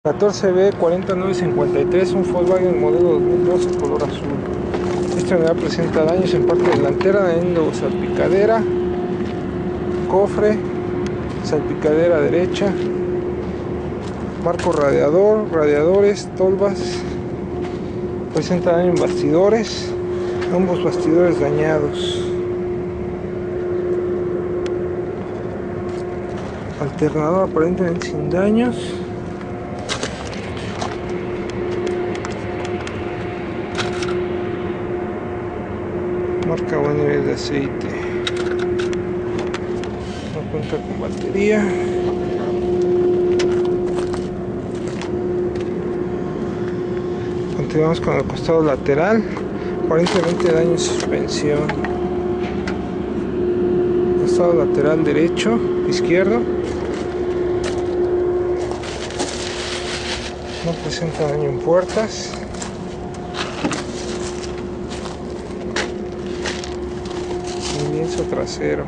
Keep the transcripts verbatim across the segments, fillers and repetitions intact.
catorce B cuarenta mil novecientos cincuenta y tres, un Volkswagen modelo dos mil doce color azul. Esta unidad presenta daños en parte delantera, dañando salpicadera, cofre, salpicadera derecha, marco radiador, radiadores, tolvas. Presenta daño en bastidores, ambos bastidores dañados. Alternador aparentemente sin daños. Marca buen nivel de aceite. No cuenta con batería. Continuamos con el costado lateral. Aparentemente daño en suspensión. Costado lateral derecho, izquierdo. No presenta daño en puertas. Lienzo trasero.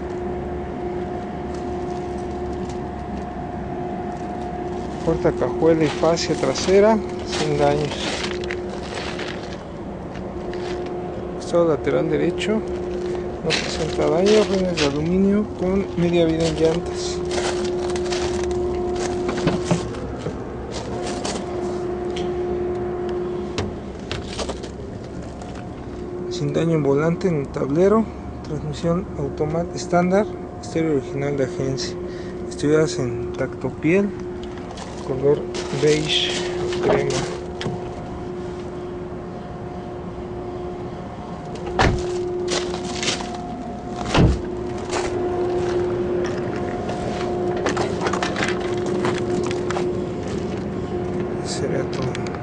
Puerta cajuela y fascia trasera sin daños. Costado lateral derecho no presenta daño. Rines de aluminio con media vida en llantas. Sin daño en volante, en el tablero. Transmisión automática estándar, estéreo original de agencia, estudiadas en tacto piel, color beige o crema. Sería todo.